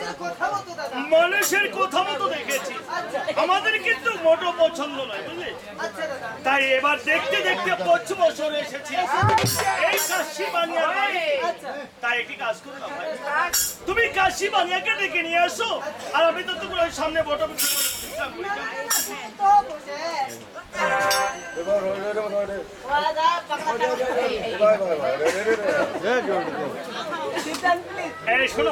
মানুষের কথা মতো দেখেছি, আমাদের কিন্তু মোটো পছন্দ নয়, বুঝলি? তাই এবার দেখতে দেখতে 5 বছর এসেছি এই কাশি বানিয়ার বাড়ি। তাই একটি কাজ করো না ভাই, তুমি কাশি বানিয়াকে ডেকে নিয়ে আসো, আর আমি তো তোমার ওই সামনে বটো শোনো।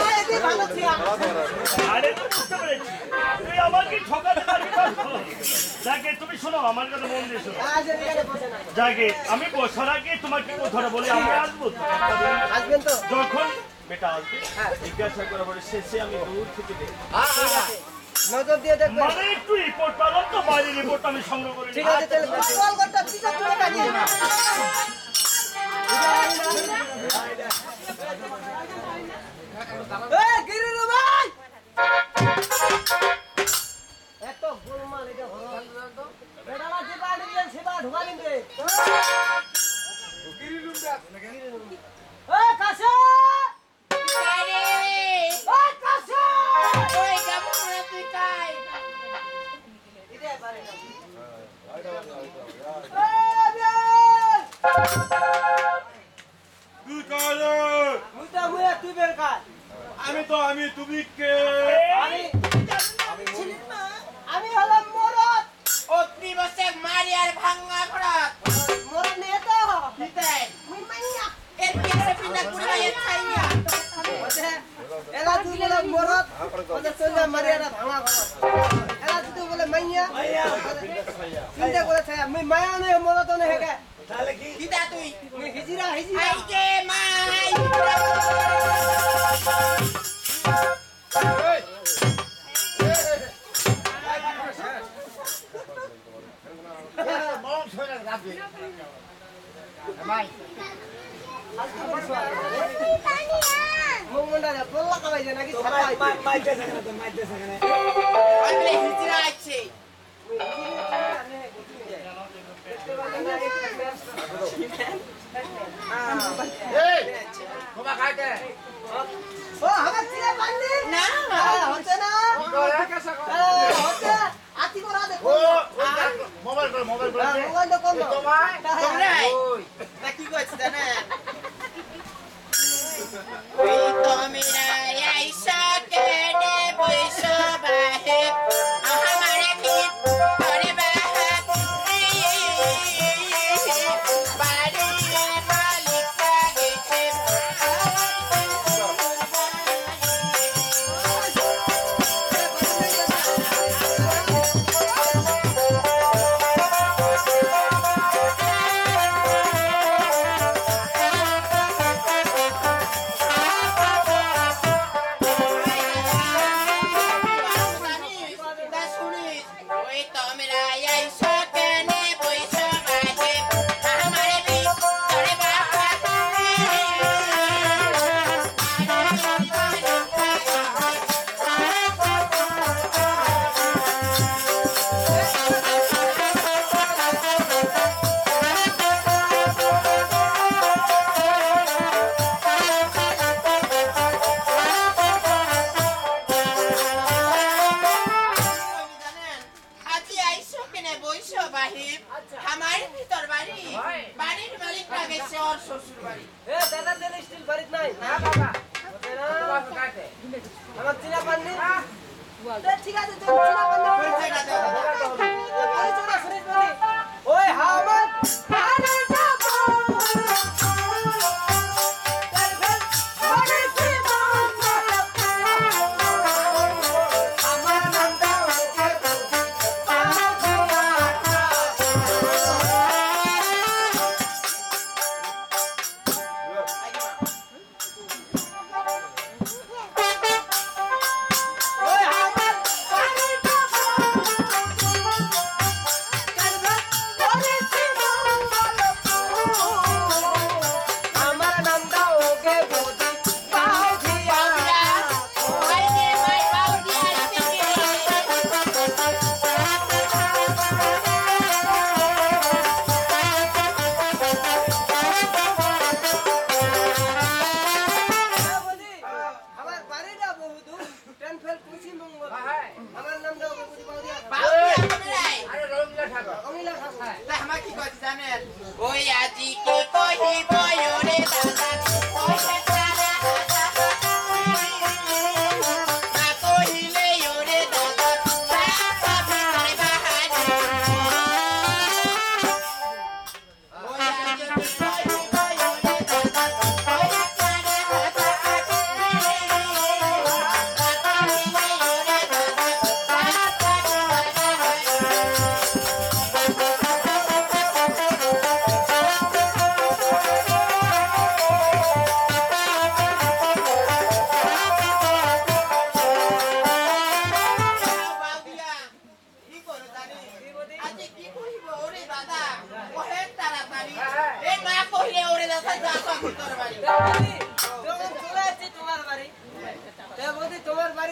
আরে তো বুঝতে পেরেছি তুই আমাকে ঠকাতে পারবি। যাকে তুমি শোনো, আমার কথা মন দিয়ে শোনো। যাকে আমি বসার আগে তোমাকে কথাটা বলি, আমি আসবো যখন বেটা আসবে জিজ্ঞাসা করে বলে শেষে আমি দূর থেকে দেখি, নজর দিয়ে দেখবেন। মানে একটু রিপোর্ট পালাম তো, বাইরের রিপোর্ট আমি সংগ্রহ করে ঠিক আছে, আমি তুমি কে? আমি হলাম মরদ। অগ্নি বসে মারিয়ার ভাঙা ঘরাত মরদ নিয়ে তো বিদায় মুই মাইয়া এর পিছে পিনা কুড়া এ ছাইয়া এলা তুই বলে মরদ, ওদের চলে মারিয়ারা ভাঙা ঘর। এলা তুই বলে মাইয়া চিন্তা করে ছায়া, মুই মায়া নয় মরদ নয় হেগে। তাহলে কি দিদা তুই মুই হিজিরা আই কে মাই আরে হিজরা আছে বাবা খাইতে ও আমার চিরা পান্ডি না হচ্ছে না হচ্ছে আতি করা দে মোবাইল করে মোবাইল তো কোন তোমরা না কি কইছ জানা ওই তোমরা আইসা কেনে বইসো বাহে আমারে ভিত করে বাহাত বাড়ি মালিকা গেছে ঠিক আছে তুমি চিনা পান্ডি ওই হামার আরে যাবো আমার নামটা ওই হামার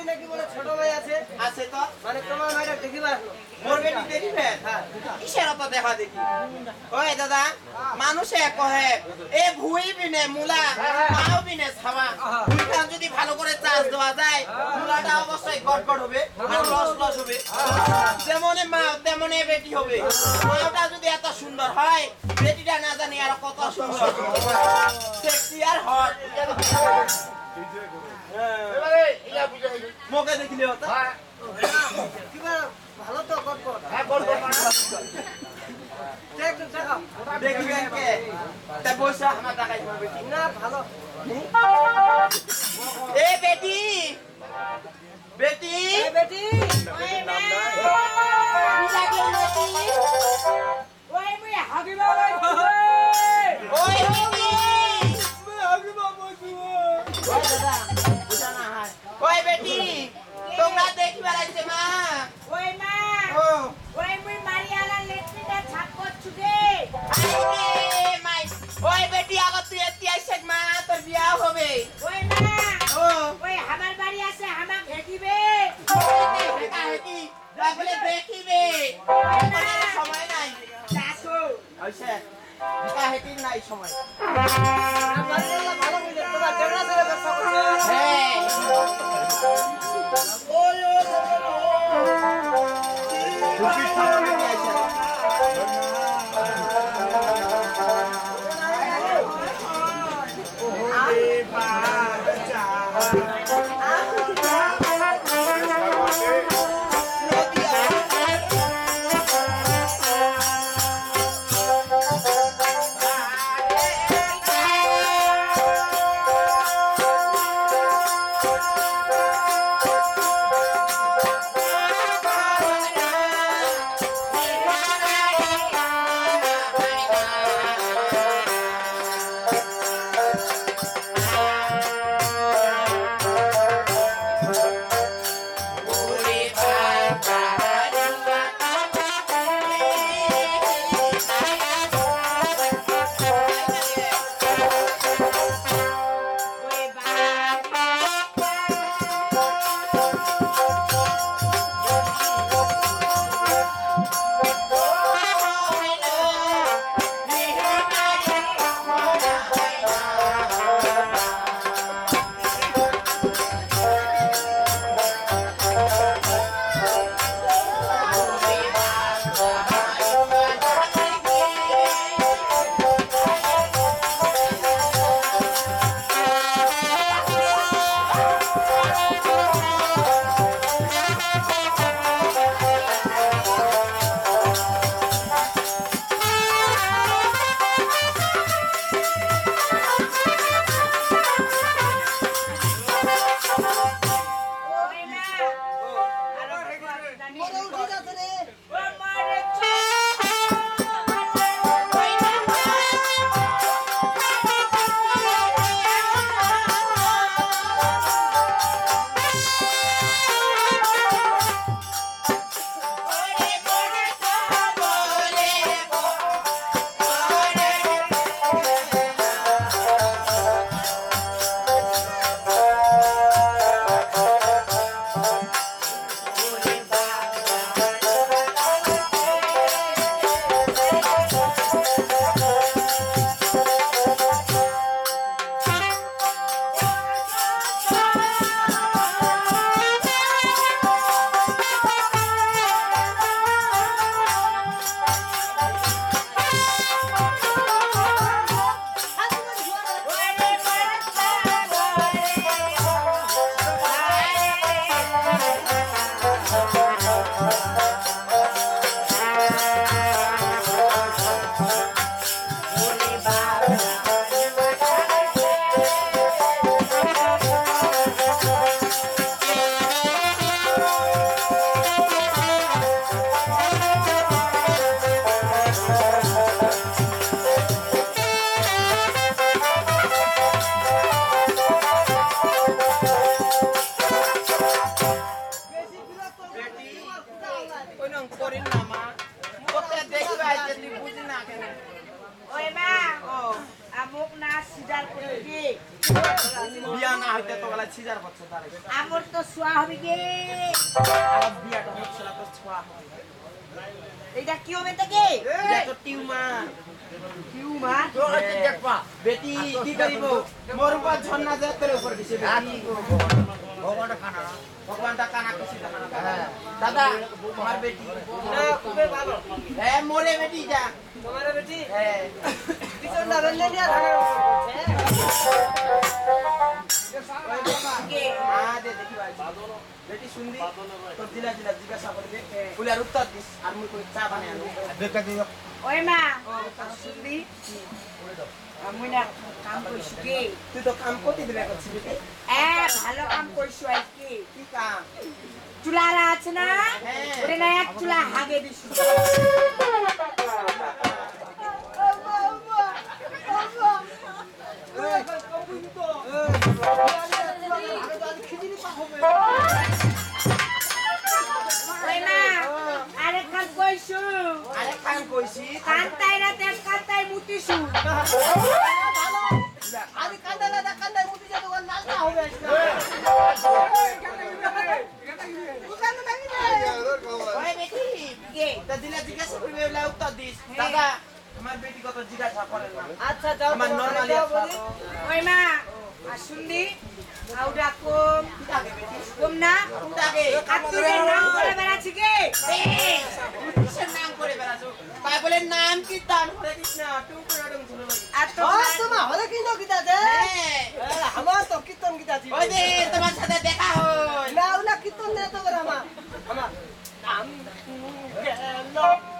নাকি বলে ছোট ভাই আছে আছে তো মানে তোমার ভাইটা দেখিবা মোর বেটি দেখবে হ্যাঁ কিসের অত দেখা দেখি ওই দাদা মানুষে কহে এ ভুই বিনে মূলা মাও বিনে ছাওয়া ভুইটা যদি ভালো করে চাষ দেওয়া যায় মূলাটা অবশ্যই গড়গড় হবে আর লস লস হবে যেমনে মা তেমনে বেটি হবে মাওটা যদি এত সুন্দর হয় বেটিটা না জানি আর কত সুন্দর সেক্সি আর হট মোকে দেখিলে হতো কিবা ভালো তো গড়গড় দেখ দেখা দেখবেন কে তা বসে আমার টাকাই বেটি না ভালো এ বেটি বেটি এই বেটি ওই মা কি লাগে বেটি ওই মুই হাগিবা ভাই ওই বেটি হাগিবা বসু ওই দাদা বুঝা না হয় ওই বেটি তোমরা দেখি বেড়াইছে মা ওই মা ও ওই মুই মারিয়ালা লেট্রিনে ছাপ করছু রে আরে মাই ওই বেটি আগত তুই এতি আইছে মা তোর বিয়া হবে ওই মা ও ওই আমার বাড়ি আছে আমাক ভেটিবে হেটা হেটি রাখলে দেখিবে আমার সময় নাই আসো আইছে হেটা হেটি নাই সময় মারিয়ালা ভালো বুঝে তোরা দেড়া ধরে ব্যবসা করছিস হ্যাঁ ওই মা আরো জানি বড় উঠে যাচ্ছে রে ও মারে ওই হচ্ছে তার আমার তো ছোঁয়া হবে গে। আমার বিয়াটা হচ্ছে না তো ছোঁয়া হবে এটা কি হবে থেকে? এটা তো টিউমার টিউমার। বেটি কি করিব মোর উপর ঝর্ণা যায় তোর উপর দিছে বেটি ভগবানটা কানা খুশি দেখানো দাদা তোমার বেটি না খুবই ভালো হ্যাঁ মোরে বেটি যা তোমার বেটি হ্যাঁ পিছন না বেললে নিয়ে ধানের গে। দে দেখি ভাই বেটি শুনবি তোর দিলা দিলা জিজ্ঞাসা করবে বলে আর উত্তর দিস আর মুই কই চা বানাই আনো ওই মা শুনবি আমি না কাম করছি গে। তুই তো কাম করতে দিবে করছিস বেটি ভালো কাম করছো আজকে। কি কাম চুলারা আছে না হ্যাঁ। ওরে না এক চুলা হাগে দিছি। ওই মা আরে কাম কইছো আরে কাম কইছি কান্তাই না তে কান্তাই মুতিছু। আরে কান্দা দাদা কান্দা মুতি যা দোকান নালটা হবে ওই বেটি গে। তা দিলা জিজ্ঞাসা করবে বলে উত্তর দিস দাদা আমার বেটি কত জিজ্ঞাসা করে না আচ্ছা যাও আমার নরমালি বলি ওই মা শুনলি আউডা কম আগে বেটি কম না আগে আত্মীয়ের নাম করে বেড়াচ্ছি গে। কিসের নাম করে বেড়াছো তাই বলে নাম কি দান করে দিস না টুক করে ডুম ঝুলো আর তো ও তোমা হলে কি নো গীতা দে আমার তো কীর্তন গীতা জি ওই যে তোমার সাথে দেখা হয় না ওলা কীর্তন নে তো করে আমার নাম গেল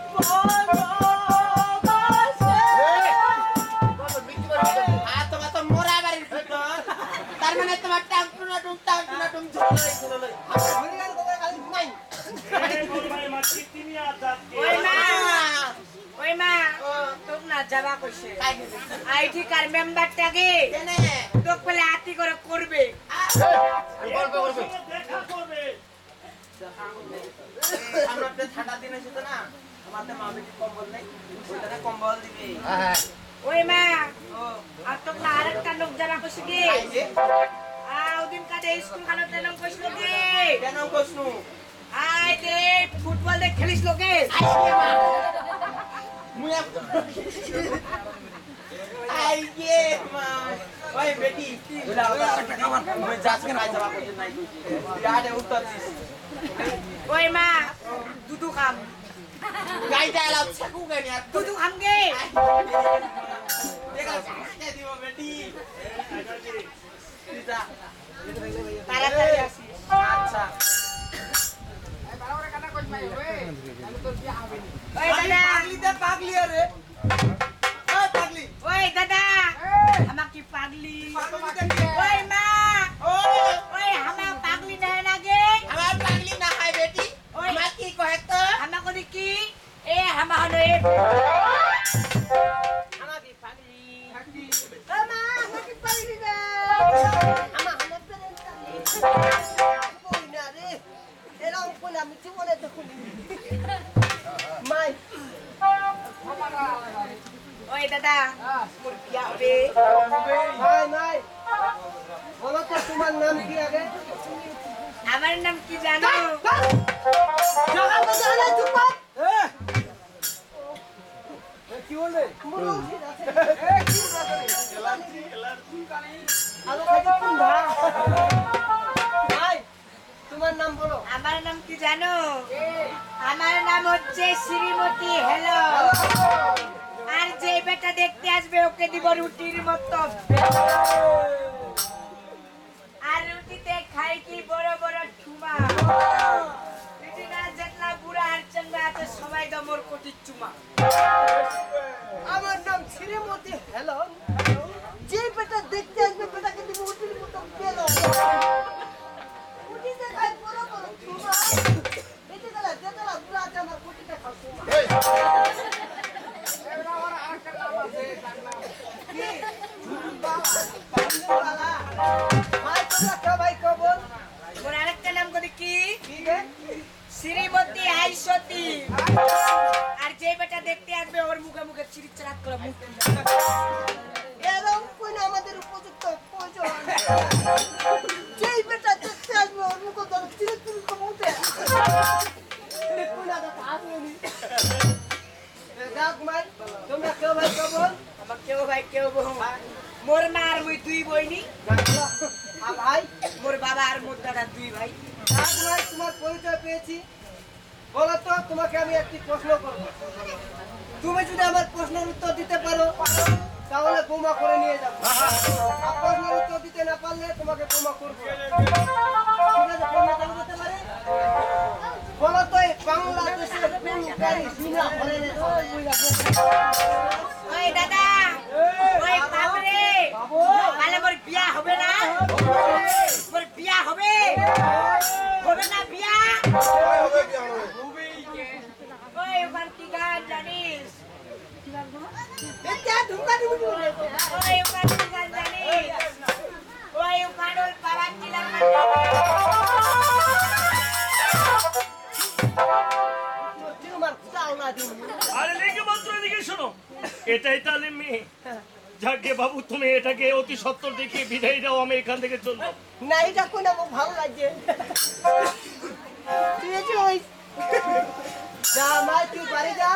আর তোমার তো মোরা বাড়ির ভিতর তার মানে তোমার টাং টুনা টুম ঝুলো লই ভুলে গেল তো কালি নাই ওই মা তোক না যাবা কইছে আইডি কার্ড মেম্বারটাকে কেনে তোক বলে আতি করে করবে। দেখা করবে। আমরা তো ঠান্ডা দিন এসেছে না আমাদের মা বেটি কম্বল নেই ওইটা না কম্বল দিবে ওই মা ও আর তোক না আরেকটা লোক যাবা কইছে কি এই যে ওদিন কাদে স্কুল খানোতে লোক কইছিল কি কেন কইছনু আই দে ফুটবল দে খেলিস লোকে। মুয়া আই গে মা ওই বেটি ওলা ওই যাচ্ছে না যাবা করতে নাই কইছি ইয়াতে উত্তর দিস ওই মা দুদু খাম গাইটা এলাও ছাকু গানি আর দুদু খাম গে। দেখা যাচ্ছে দিব বেটি যা তাড়াতাড়ি আসিস। আচ্ছা ওই দাদা পাগলি আরে ওই পাগলি ওই দাদা আমাকে পাগলি ওই মা ওই ওই হামা পাগলি দেয় না গে। আমার পাগলি না হয় বেটি ওই আমার কি কহে তো হামা করি কি এ হামা হলো এ আমাকে পাগলি আমা আমাকে পারি দিবে আমা হামা পেরে কই না রে এরকম কোন আমি জীবনে দেখিনি মাই ওই দাদা মোর বিয়া হবে। মাই মাই বলো তো তোমার নাম কি আগে আমার নাম কি জানো? জগাল তো জানা চুপ কি বলবে মুরগি আছে কি আলো খাইতে কোন ভা মাই তোমার নাম বলো আমার নাম কি জানো? আমার নাম হচ্ছে শ্রীমতী হেলো। আর যে বেটা দেখতে আসবে ওকে দিব রুটির মতো। আর রুটিতে খাই কি বড় বড় ঠুমা। রুটিটা যেতলা বুড়া আর চাঙ্গা আছে সবাই তো মোর কোটি চুমা। আমার নাম শ্রীমতী হেলেন যে বেটা দেখতে আসবে বেটাকে দিব উটির মতো পেলো উটিতে খাই বড় বড় চুমা এতে গেলা যেতলা বুড়া আছে আমার কুটিতে খাও চুমা ভাই তোরা কে ভাই কবল মোর আরেকটা নাম করে কি কি রে শ্রীমতী আইসতী। আর যে বেটা দেখতে আসবে ওর মুখে মুখে চিরিচারাক করে মুখ এরকম কোন আমাদের উপযুক্ত প্রয়োজন যেই বেটা তোমরা কেউ ভাই কেউ বোন আমার কেউ ভাই কেউ বোন মোর মা আর মুই দুই বইনি ভাই মোর বাবা আর মোর দাদা দুই ভাই ভাই তোমার পরিচয় পেয়েছি বলো তো তোমাকে আমি একটি প্রশ্ন করব তুমি যদি আমার প্রশ্নের উত্তর দিতে পারো তাহলে বোমা করে নিয়ে যাবো আর প্রশ্নের উত্তর দিতে না পারলে তোমাকে বোমা করবো ঠিক আছে বোমা চালু করতে পারে বলো তো এই বাংলাদেশের কোন গাড়ি বিনা হরেনে ওই দাদা ওই বাবরে তাহলে মোর বিয়া হবে না মোর বিয়া হবে হবে না বিয়া ওই ওখান কি গান জানিস এটা ধুমকা দিবি ওই ওখান কি গান জানিস ওই ওখান ওই বাবার চিলার তোমার চাও না দিন আরে লিঙ্গে মাত্র এদিকে শোনো, এটাই তাহলে মেয়ে। যাকে বাবু তুমি এটাকে অতি সত্তর দেখিয়ে বিদায় দাও, আমি এখান থেকে চলবো। না এটা কোন আমার ভালো লাগছে তুই এসে ওই যা মাই তুই বাড়ি যা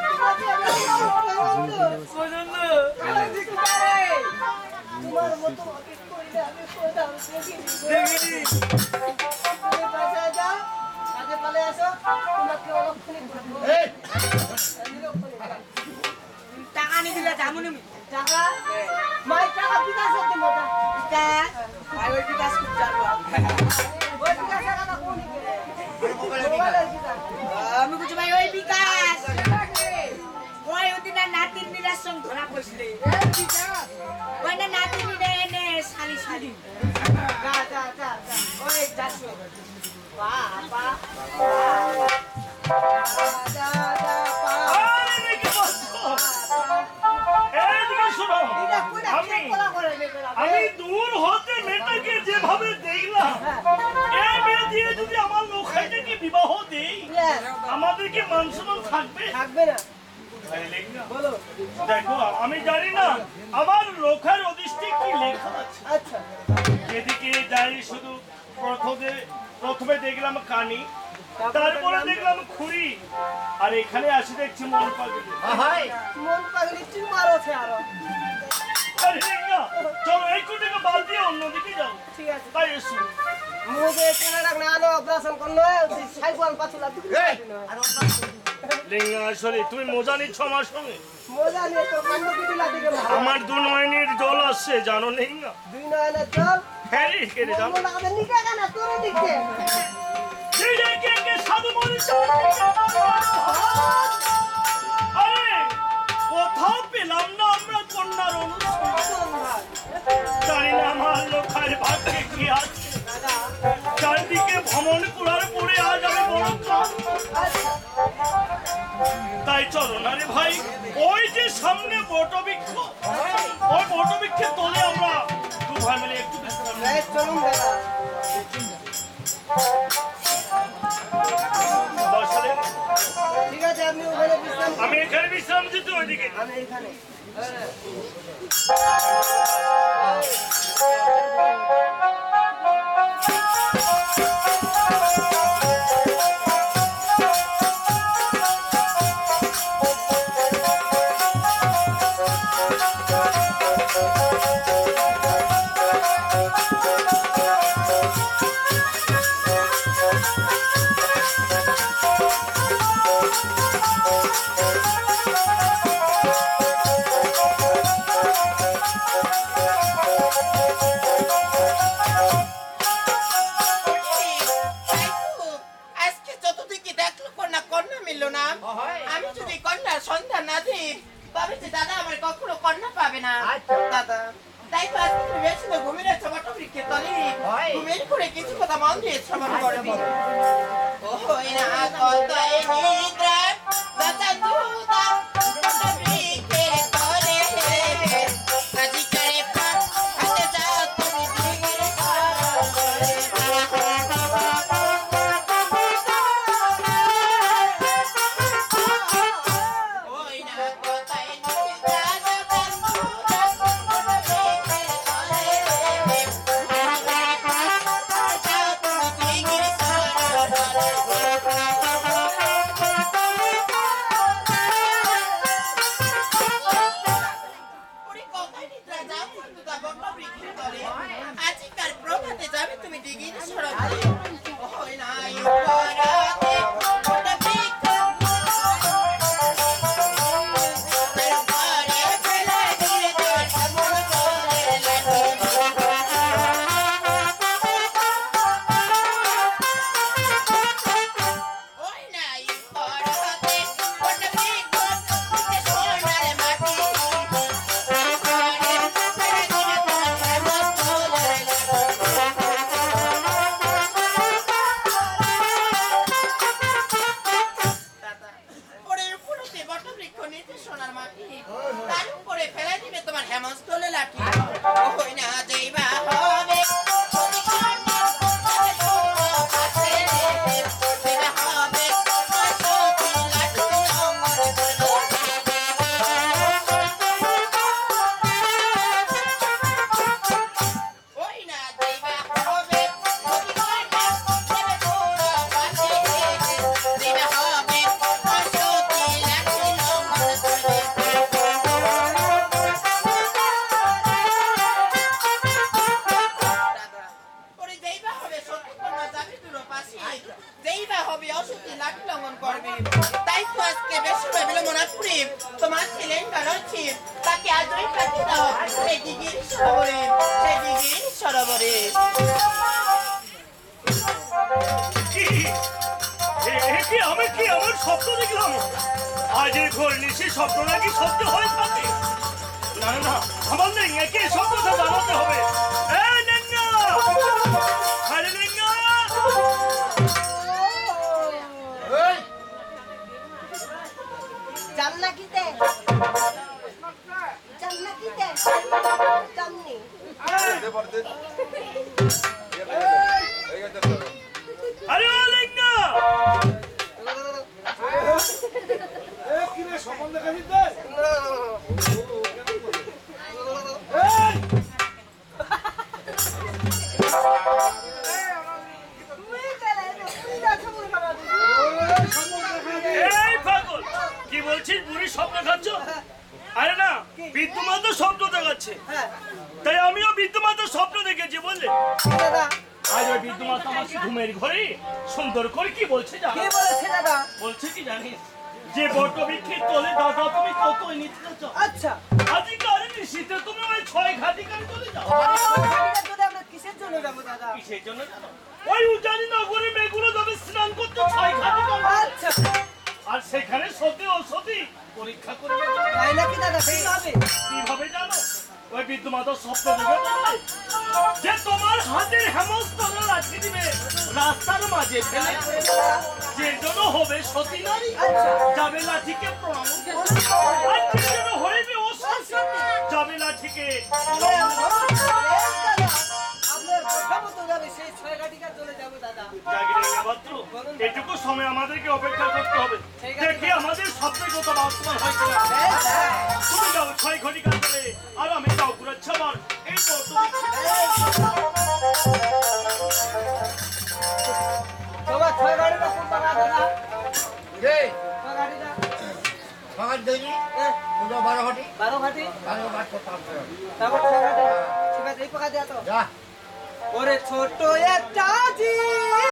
তোমার মতো অফিস করলে আমি কোথাও দেখিনি তুমি বাসায় যাও কাজে পালে আসো তোমাকে অলক্ষণে টাকা নি দিলে যামুনি টাকা মাই টাকা বিকাশ হতে মোটা বিকাশ আর ওই বিকাশ খুব জানবো ওই বিকাশ টাকা কোন মোবাইলের বিকাশ আমি বুঝি ভাই ওই বিকাশ ওই ওদিন নাতির নিরার সঙ্গ ধরা পড়ছিলে ওই না নাতির নিরে এনে শালি শালি যা যা যা যা ওই যাচ্ছো বাবা যা যা পা আরে লিঙ্গে মাত্র এদিকে শোনো, এটা কোন আমি কলা করে বেটা আমি দূর হতে মেয়েটাকে যেভাবে দেখলাম, এই মেয়ে দিয়ে যদি আমার লোখাইটাকে বিবাহ দেই, আমাদেরকে মান সম্মান থাকবে? থাকবে না আরে লিঙ্গা, বলো দেখো আমি জানি না আমার লোখার অদৃষ্টে কি লেখা আছে। আচ্ছা যেদিকে যাই শুধু প্রথমে দেখলাম কানি, তারপরে দেখলাম খুঁড়ি, আর এখানে আসি দেখছি মন পাগলি। মন পাগলি টিউমার আছে আরো আরে লিঙ্গা, চলো এই কুটিকে বাদ দিয়ে অন্যদিকে যাও। ঠিক আছে তাই এসো। মুখে চেনা রাখ না আনো অপারেশন করলো সাইকেল পাছুলা লিঙ্গা আসলে তুমি মজা নিচ্ছ আমার সঙ্গে। মজা নিয়ে তো কান্ড পিটিলা দিকে আমার দু নয়নের জল আসছে জানো লিঙ্গা। দুই নয়নের জল হ্যাঁ রে, কে রে জানো? মন আমাদের নিকে কেনা তোর দিকে কে সাধু মরিচ। আরে কোথাও পেলাম না আমরা কন্যার অনুষ্ঠান। জানি না আমার লোখার ভাগ্যে কি আছে। চারদিকে ভ্রমণ করার পরে আজ আমি বড় কাজ। তাই চলো না রে ভাই, ওই যে সামনে বটবৃক্ষ, ওই বটবৃক্ষের তলে আমরা দু ভাই মিলে একটু বিশ্রাম নিই। চলুন দাদা বসলে ঠিক আছে আপনি ওখানে বিশ্রাম আমি এখানে বিশ্রাম দিতে ওইদিকে। আমি এখানে আজকে যতদিকে দেখলো কন্যা কন্যা মিললো না। আমি যদি কন্যার সন্ধান না দিই তবে যে দাদা আমার কখনো কন্যা পাবে না। দাদা তাই তো আজকে তুমি বেশি তো ঘুমিয়ে রেখেছো বটবৃক্ষের তলে। ঘুমিয়ে করে কিছু কথা মন দিয়ে শ্রবণ করবি। ওই না কথায় নিদ্রা দাদা দুদা বটবৃক্ষের তলে কাজী করে পাপ হাতে যাও তুমি দিগের ওই না কথায় নিদ্রা দাদা দুদা বটবৃক্ষের তলে যাও তুমি দিগের তাই তো আজকে বেশি ভাবিল মনাপুরি তোমার ছেলে কারণছি তাকে আজই পাঠিয়ে দাও সেই দিঘির সরোবরে কি আমি কি আমার স্বপ্ন দেখলাম আজ এই ঘর নিশে স্বপ্ন নাকি সত্য হয়ে থাকে না না আমার লেঙ্গাকে স্বপ্নটা জানাতে হবে এই লেঙ্গা আরে লেঙ্গা জান্নাকিতে জান্নাকিতে জান্নি আরে ও লেঙ্গা এই পাগল কি বলছিস বুড়ি স্বপ্ন খাচ্ছ আরে না বিদ্যমান তো স্বপ্ন দেখাচ্ছে হ্যাঁ তাই আমিও বিদ্যমান তো স্বপ্ন দেখেছি বুঝলে দাদা আজ ওই বিদ্যমান আমার ঘুমের ঘরে সুন্দর করে কি বলছে জানো কে বলেছে দাদা বলছে কি জানিস যে বট বৃক্ষের তলে দাদা তুমি কত নিতে চাও আচ্ছা আজকাল শীতে তুমি ওই 6 ঘাটি করে চলে যাও যদি আমরা কিসের জন্য যাবো দাদা কিসের জন্য জানো ওই উজানি নগরে মেঘগুলো যাবে স্নান করতে 6 ঘাটি করে আচ্ছা আর সেখানে সত্যি ঔষধি পরীক্ষা করবে তাই নাকি দাদা সেই হবে কিভাবে জানো ওই বিদ্যমাতা স্বপ্ন দেখে বলবে যে তোমার হাতের হেমস্তল রাখি দিবে রাস্তার মাঝে ফেলে যে জন্য হবে সতী নারী যাবে লাঠিকে প্রণাম আর যে জন্য হইবে অসতী যাবে লাঠিকে আপনার কথা মতো যাবে সেই 6 ঘাটিকা চলে যাবো দাদা জাগিরে মাত্র এটুকু সময় আমাদেরকে অপেক্ষা করতে হবে দেখি আমাদের স্বপ্নের কথা বাস্তবায়ন হয় কিনা তুমি যাও 6 ঘটিকা চলে আর আমি যাও ঘুরাচ্ছি আমার এই তোমার 6 ঘাটিকা কোনটা দাদা রে 6 ঘাটিকা ফাঁকা দেরি হ্যাঁ 12 ঘটি 12 ঘাটি 12 ঘাট করতে হবে তারপর 6 ঘাটি ঠিক আছে এই পাকা দেয়া তো যা ওরে ছোট একটা জীবন